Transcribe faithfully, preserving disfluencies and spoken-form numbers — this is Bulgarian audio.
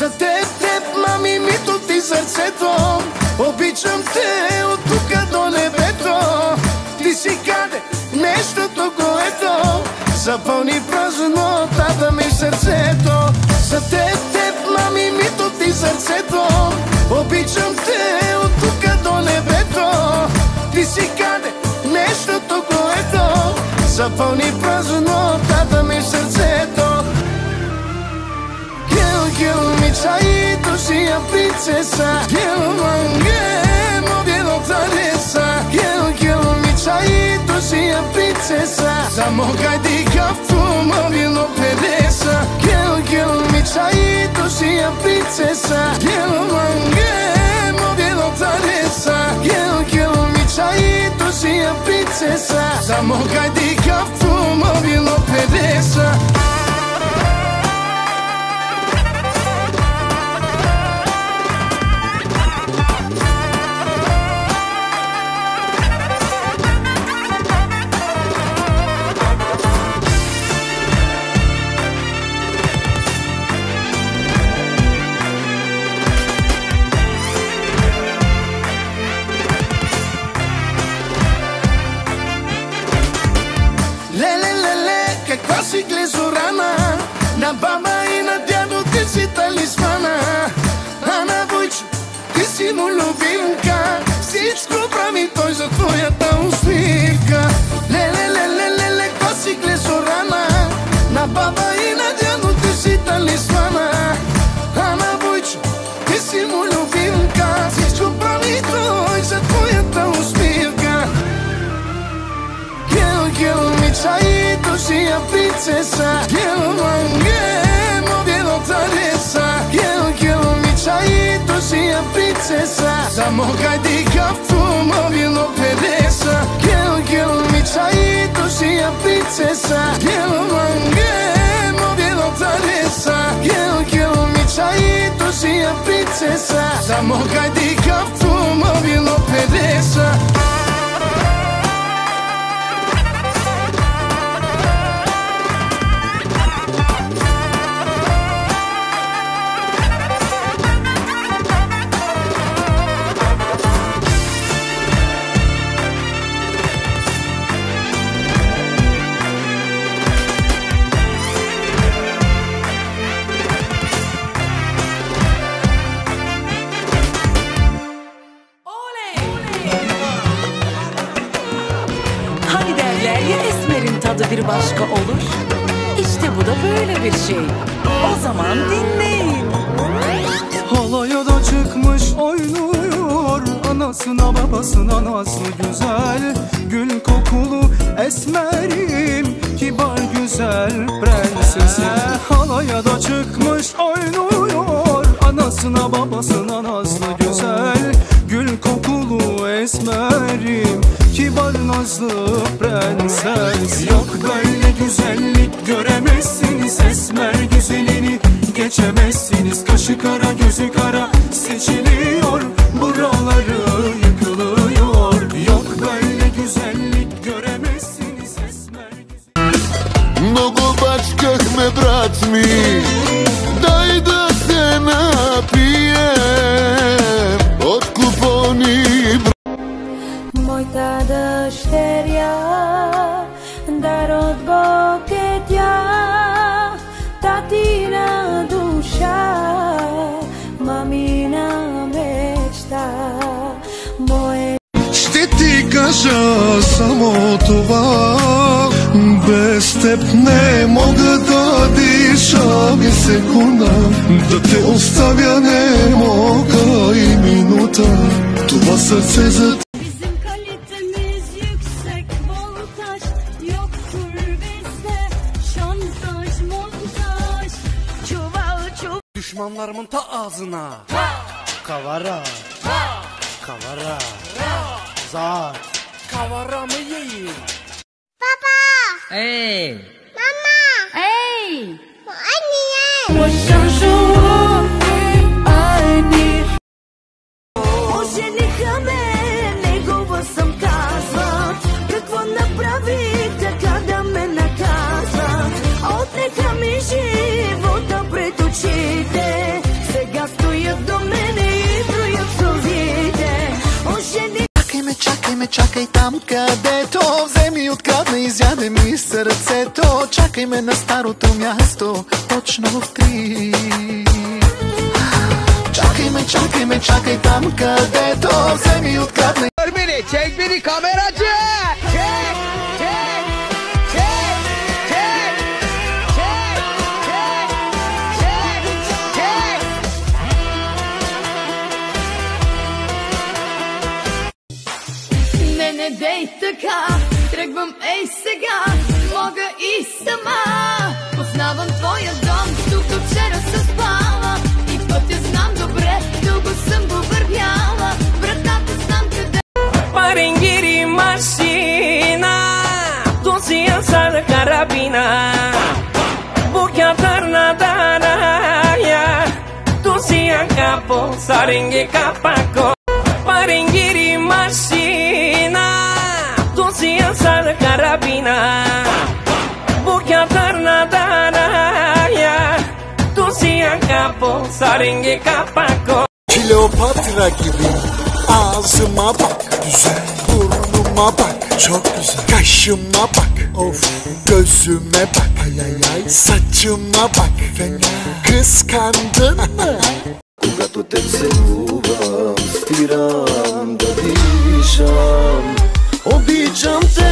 За теб, теб, мами, мито ти сърцето. Обичам те от тука до небето. Ти си каде нещото, което запълни празнотата ми в сърцето. За теб, теб, мами, мито ти сърцето. Обичам те от тука до небето. Ти си каде нещото, което запълни празнотата ми в сърцето. Gel, gel mi çayito sia princesa. Gel mangemo vieno talesa. Gel, gel mi çayito sia princesa. Samo gajdi kaftumo vieno peresa. Gel, gel mi çayito sia princesa. Gel mangemo vieno talesa. Gel, gel mi çayito sia princesa. Samo gajdi kaftumo vieno peresa. Каква си глезорана, на баба и на дядо ти си талисмана. А на Войчо ти си му любимка, всичко прави той за твоята усмивка. Леле, леле, леле, каква си глезорана, на баба и на дядо ти си талисмана. А на Войчо ти си му любимка, всичко прави той за твоята усмивка. Gel, gel mi çayito sia princesa. Gel mangemo vieno talesa. Gel, gel mi çayito sia princesa. Samo gajdi kaftumo vieno peresa. Gel, gel mi çayito sia princesa. Gel mangemo vieno talesa. Gel, gel mi çayito sia princesa. Samo gajdi kaftumo vieno peresa. Bir başka olur. İşte bu da böyle bir şey. O zaman dinleyin. Halaya da çıkmış oynuyor, anasına babasına nasıl güzel. Gül kokulu esmerim, kibar güzel prensesi. Halaya da çıkmış oynuyor, anasına babasına nasıl güzel. Gül kokulu esmerim, kibar nazlı prenses. Yok böyle güzellik göremezsiniz, esmer güzelini geçemezsiniz. Kaşı kara gözü kara seçiliyor, buraları yıkılıyor. Yok böyle güzellik göremezsiniz, esmer güzelini. Много бачкахме, брат ми, дай да се напием от купони. Моята дъщеря, дар от Бог е тя, татина душа, мамина мечта. Мое... Ще ти кажа само това, без теб не мога да дишам и секунда, да те оставя не мога и минута. Това сърце за düşmanlarımın ta ağzına. Kavara, kavara, zar, kavara mı yiyeyim? Papa! Hey! Mama! Hey! Anne! Ожениха ме, негова съм казват. Какво направих така да ме наказват? Отнеха ми живота пред очите. Се ме, чакай там където вземи, открадна, изяде ми сърцето. Чакай ме на старото място, точно в три. Чакай ме, чакай ме, чакай там където вземи, открадна. Beni çek beni kameracı. Çek, çek, çek, çek, çek, çek, çek, çek. Не, не дей така, тръгвам ей сега, мога и сама. Познавам твоя дом, тук до вчера се спала и пътя знам добре, дълго съм го вървяла. Вратата знам къде. Parengiri masina, dosia sala carabina, bukia tarnadana ya, dosia capo, sarengue capaco. Parengiri masina, dosia sala carabina, bukia tarnadana ya, dosia capo, sarengue capaco. Kleopatra gibi ağzıma bak güzel, burnuma bak çok güzel, kaşıma bak of, gözüme bak ay ay ay, saçıma bak fena, kıskandın mı? Когато те целувам, спирам да дишам. Обичам те